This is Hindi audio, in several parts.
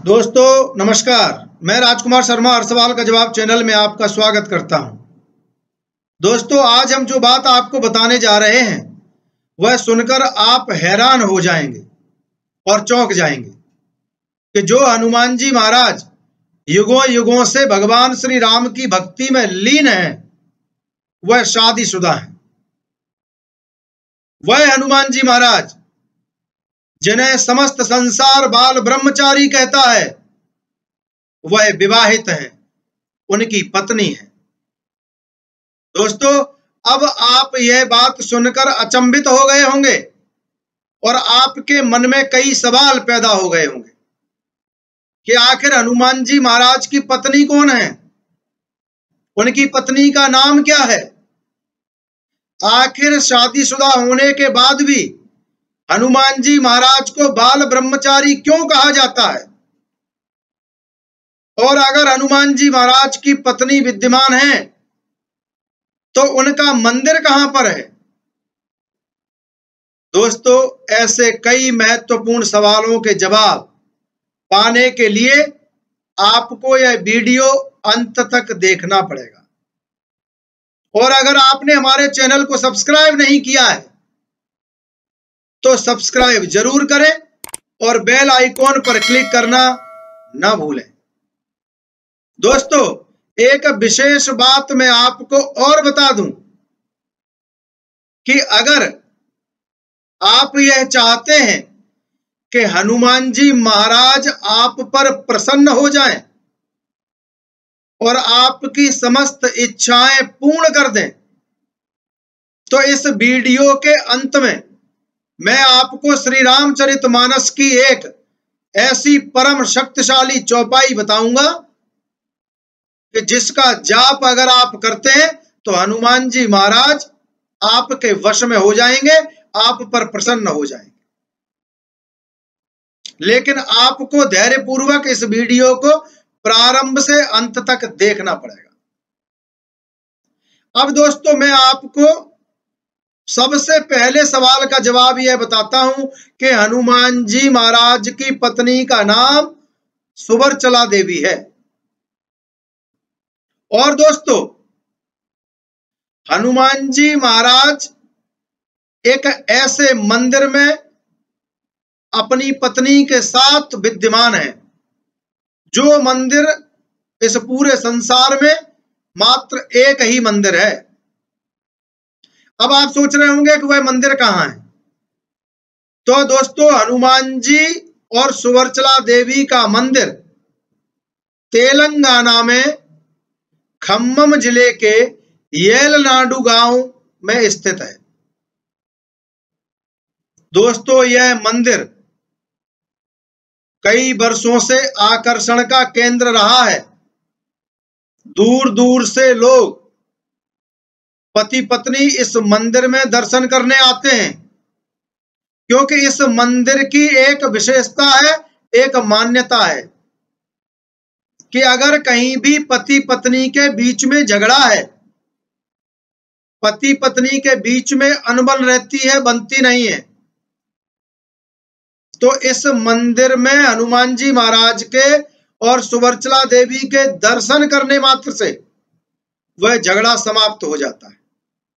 दोस्तों नमस्कार। मैं राजकुमार शर्मा हर सवाल का जवाब चैनल में आपका स्वागत करता हूं। दोस्तों आज हम जो बात आपको बताने जा रहे हैं वह सुनकर आप हैरान हो जाएंगे और चौंक जाएंगे कि जो हनुमान जी महाराज युगों युगों से भगवान श्री राम की भक्ति में लीन है वह शादीशुदा है। वह हनुमान जी महाराज जिन्हें समस्त संसार बाल ब्रह्मचारी कहता है वह विवाहित हैं, उनकी पत्नी है। दोस्तों अब आप यह बात सुनकर अचंभित हो गए होंगे और आपके मन में कई सवाल पैदा हो गए होंगे कि आखिर हनुमान जी महाराज की पत्नी कौन है, उनकी पत्नी का नाम क्या है, आखिर शादीशुदा होने के बाद भी हनुमान जी महाराज को बाल ब्रह्मचारी क्यों कहा जाता है, और अगर हनुमान जी महाराज की पत्नी विद्यमान है तो उनका मंदिर कहां पर है। दोस्तों ऐसे कई महत्वपूर्ण सवालों के जवाब पाने के लिए आपको यह वीडियो अंत तक देखना पड़ेगा। और अगर आपने हमारे चैनल को सब्सक्राइब नहीं किया है तो सब्सक्राइब जरूर करें और बेल आइकॉन पर क्लिक करना ना भूलें। दोस्तों एक विशेष बात मैं आपको और बता दूं कि अगर आप यह चाहते हैं कि हनुमान जी महाराज आप पर प्रसन्न हो जाएं और आपकी समस्त इच्छाएं पूर्ण कर दें तो इस वीडियो के अंत में मैं आपको श्री रामचरितमानस की एक ऐसी परम शक्तिशाली चौपाई बताऊंगा कि जिसका जाप अगर आप करते हैं तो हनुमान जी महाराज आपके वश में हो जाएंगे, आप पर प्रसन्न हो जाएंगे। लेकिन आपको धैर्यपूर्वक इस वीडियो को प्रारंभ से अंत तक देखना पड़ेगा। अब दोस्तों मैं आपको सबसे पहले सवाल का जवाब यह बताता हूं कि हनुमान जी महाराज की पत्नी का नाम सुवर्चला देवी है। और दोस्तों हनुमान जी महाराज एक ऐसे मंदिर में अपनी पत्नी के साथ विद्यमान है जो मंदिर इस पूरे संसार में मात्र एक ही मंदिर है। अब आप सोच रहे होंगे कि वह मंदिर कहां है। तो दोस्तों हनुमान जी और सुवर्चला देवी का मंदिर तेलंगाना में खम्मम जिले के येलनाडु गांव में स्थित है। दोस्तों यह मंदिर कई वर्षों से आकर्षण का केंद्र रहा है। दूर दूर से लोग पति पत्नी इस मंदिर में दर्शन करने आते हैं क्योंकि इस मंदिर की एक विशेषता है, एक मान्यता है कि अगर कहीं भी पति पत्नी के बीच में झगड़ा है, पति पत्नी के बीच में अनबन रहती है, बनती नहीं है, तो इस मंदिर में हनुमान जी महाराज के और सुवर्चला देवी के दर्शन करने मात्र से वह झगड़ा समाप्त हो जाता है।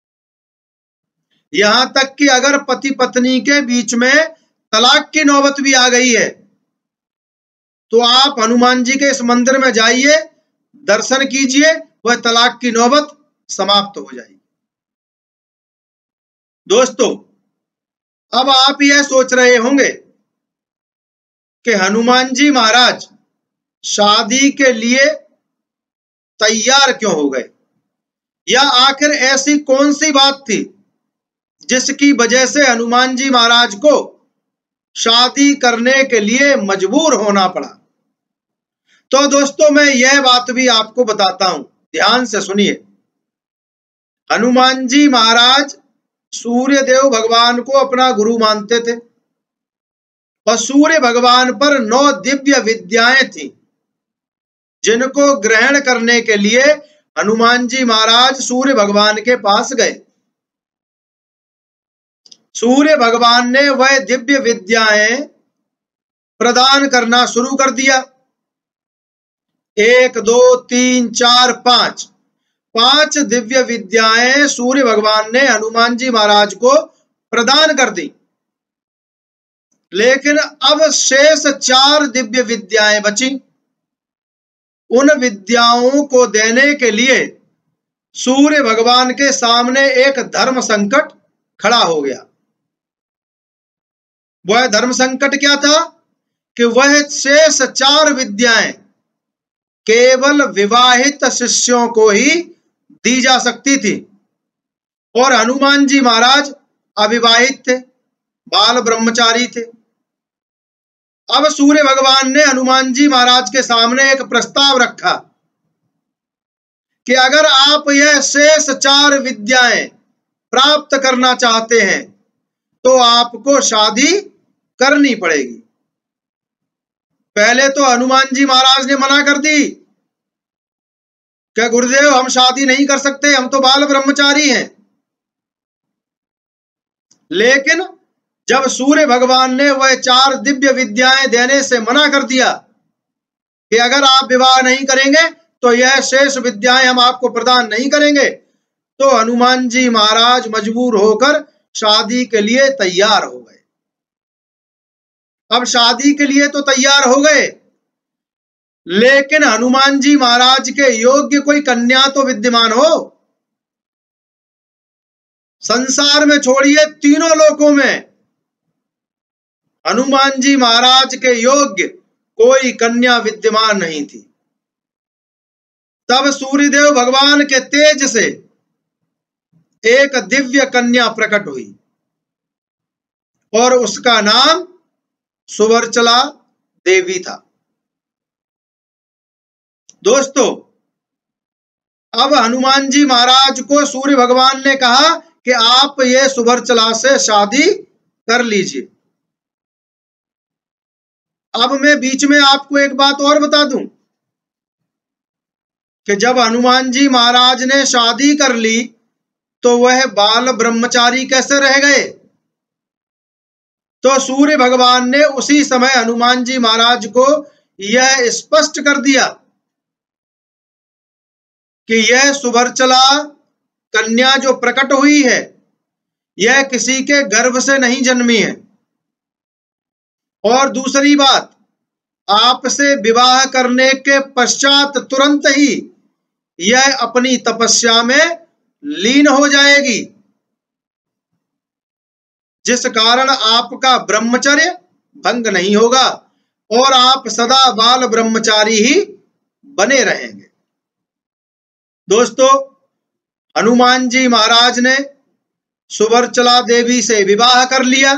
यहां तक कि अगर पति पत्नी के बीच में तलाक की नौबत भी आ गई है तो आप हनुमान जी के इस मंदिर में जाइए, दर्शन कीजिए, वह तलाक की नौबत समाप्त हो जाएगी। दोस्तों अब आप यह सोच रहे होंगे कि हनुमान जी महाराज शादी के लिए तैयार क्यों हो गए, या आखिर ऐसी कौन सी बात थी जिसकी वजह से हनुमान जी महाराज को शादी करने के लिए मजबूर होना पड़ा। तो दोस्तों मैं यह बात भी आपको बताता हूं, ध्यान से सुनिए। हनुमान जी महाराज सूर्य देव भगवान को अपना गुरु मानते थे और सूर्य भगवान पर 9 दिव्य विद्याएं थी जिनको ग्रहण करने के लिए हनुमान जी महाराज सूर्य भगवान के पास गए। सूर्य भगवान ने वह दिव्य विद्याएं प्रदान करना शुरू कर दिया 1 2 3 4 5 5 दिव्य विद्याएं सूर्य भगवान ने हनुमान जी महाराज को प्रदान कर दी। लेकिन अब शेष 4 दिव्य विद्याएं बची। उन विद्याओं को देने के लिए सूर्य भगवान के सामने एक धर्म संकट खड़ा हो गया। वह धर्म संकट क्या था कि वह शेष 4 विद्याएं केवल विवाहित शिष्यों को ही दी जा सकती थी और हनुमान जी महाराज अविवाहित थे, बाल ब्रह्मचारी थे। अब सूर्य भगवान ने हनुमान जी महाराज के सामने एक प्रस्ताव रखा कि अगर आप यह शेष 4 विद्याएं प्राप्त करना चाहते हैं तो आपको शादी करनी पड़ेगी। पहले तो हनुमान जी महाराज ने मना कर दी कि गुरुदेव हम शादी नहीं कर सकते, हम तो बाल ब्रह्मचारी हैं। लेकिन जब सूर्य भगवान ने वह 4 दिव्य विद्याएं देने से मना कर दिया कि अगर आप विवाह नहीं करेंगे तो यह शेष विद्याएं हम आपको प्रदान नहीं करेंगे, तो हनुमान जी महाराज मजबूर होकर शादी के लिए तैयार हो गए। अब शादी के लिए तो तैयार हो गए, लेकिन हनुमान जी महाराज के योग्य कोई कन्या तो विद्यमान हो। संसार में छोड़िए, तीनों लोकों में हनुमान जी महाराज के योग्य कोई कन्या विद्यमान नहीं थी। तब सूर्यदेव भगवान के तेज से एक दिव्य कन्या प्रकट हुई और उसका नाम सुवर्चला देवी था। दोस्तों, अब हनुमान जी महाराज को सूर्य भगवान ने कहा कि आप ये सुवर्चला से शादी कर लीजिए। अब मैं बीच में आपको एक बात और बता दूं कि जब हनुमान जी महाराज ने शादी कर ली तो वह बाल ब्रह्मचारी कैसे रह गए? तो सूर्य भगवान ने उसी समय हनुमान जी महाराज को यह स्पष्ट कर दिया कि यह सुवर्चला कन्या जो प्रकट हुई है यह किसी के गर्भ से नहीं जन्मी है। और दूसरी बात, आपसे विवाह करने के पश्चात तुरंत ही यह अपनी तपस्या में लीन हो जाएगी, जिस कारण आपका ब्रह्मचर्य भंग नहीं होगा और आप सदा बाल ब्रह्मचारी ही बने रहेंगे। दोस्तों, हनुमान जी महाराज ने सुवर्चला देवी से विवाह कर लिया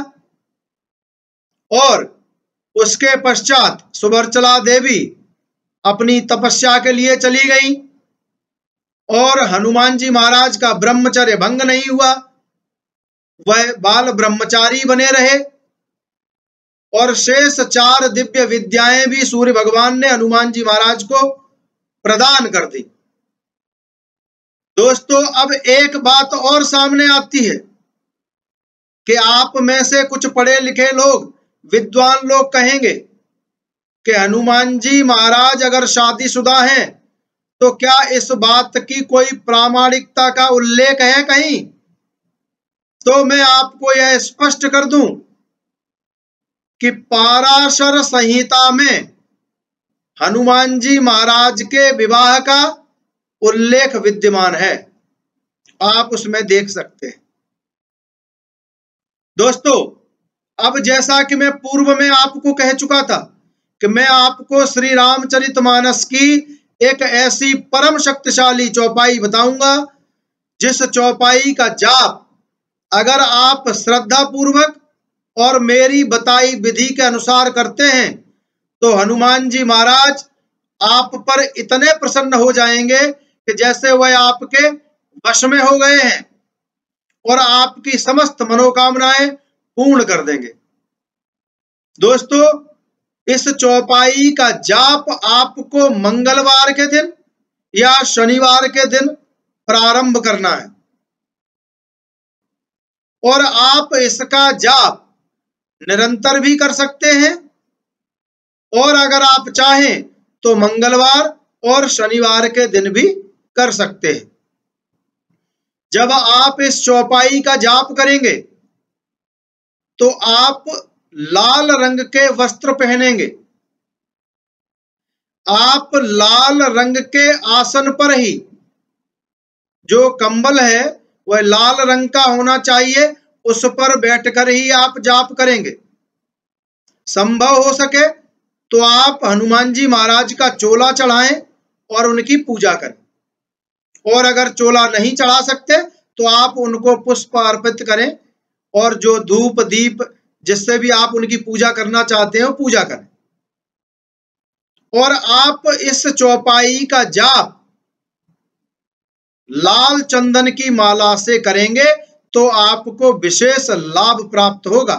और उसके पश्चात सुवर्चला देवी अपनी तपस्या के लिए चली गई और हनुमान जी महाराज का ब्रह्मचर्य भंग नहीं हुआ, वह बाल ब्रह्मचारी बने रहे और शेष 4 दिव्य विद्याएं भी सूर्य भगवान ने हनुमान जी महाराज को प्रदान कर दी। दोस्तों, अब एक बात और सामने आती है कि आप में से कुछ पढ़े लिखे लोग, विद्वान लोग कहेंगे कि हनुमान जी महाराज अगर शादीशुदा हैं तो क्या इस बात की कोई प्रामाणिकता का उल्लेख है कहीं? तो मैं आपको यह स्पष्ट कर दूं कि पाराशर संहिता में हनुमान जी महाराज के विवाह का उल्लेख विद्यमान है, आप उसमें देख सकते हैं। दोस्तों, अब जैसा कि मैं पूर्व में आपको कह चुका था कि मैं आपको श्री रामचरितमानस की एक ऐसी परम शक्तिशाली चौपाई बताऊंगा जिस चौपाई का जाप अगर आप श्रद्धा पूर्वक और मेरी बताई विधि के अनुसार करते हैं तो हनुमान जी महाराज आप पर इतने प्रसन्न हो जाएंगे कि जैसे वह आपके वश में हो गए हैं और आपकी समस्त मनोकामनाएं पूर्ण कर देंगे। दोस्तों, इस चौपाई का जाप आपको मंगलवार के दिन या शनिवार के दिन प्रारंभ करना है और आप इसका जाप निरंतर भी कर सकते हैं और अगर आप चाहें तो मंगलवार और शनिवार के दिन भी कर सकते हैं। जब आप इस चौपाई का जाप करेंगे तो आप लाल रंग के वस्त्र पहनेंगे। आप लाल रंग के आसन पर ही, जो कंबल है वह लाल रंग का होना चाहिए, उस पर बैठकर ही आप जाप करेंगे। संभव हो सके तो आप हनुमान जी महाराज का चोला चढ़ाएं और उनकी पूजा करें। और अगर चोला नहीं चढ़ा सकते तो आप उनको पुष्प अर्पित करें और जो धूप दीप जिससे भी आप उनकी पूजा करना चाहते हो पूजा करें। और आप इस चौपाई का जाप लाल चंदन की माला से करेंगे तो आपको विशेष लाभ प्राप्त होगा।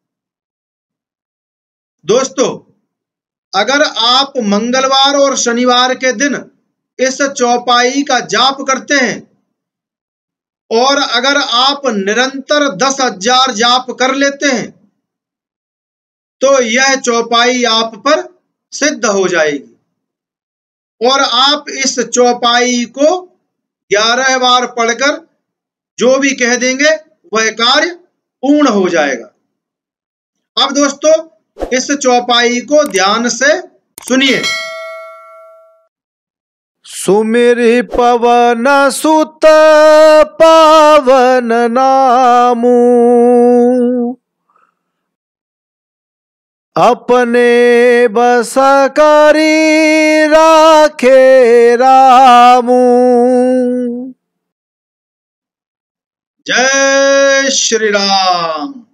दोस्तों, अगर आप मंगलवार और शनिवार के दिन इस चौपाई का जाप करते हैं और अगर आप निरंतर 10,000 जाप कर लेते हैं तो यह चौपाई आप पर सिद्ध हो जाएगी और आप इस चौपाई को 11 बार पढ़कर जो भी कह देंगे वह कार्य पूर्ण हो जाएगा। अब दोस्तों, इस चौपाई को ध्यान से सुनिए। सुमिरि पवन सुत पावन नामू, अपने बस करी राखे रामू। जय श्री राम।